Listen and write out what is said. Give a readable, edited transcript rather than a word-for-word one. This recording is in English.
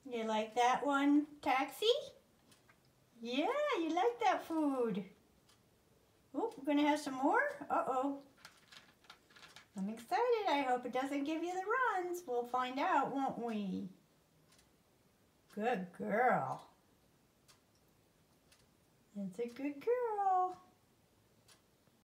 You like that one, Taxi? Yeah, you like that food. Oh, we're gonna have some more? Uh-oh. I'm excited. I hope it doesn't give you the runs. We'll find out, won't we? Good girl. That's a good girl.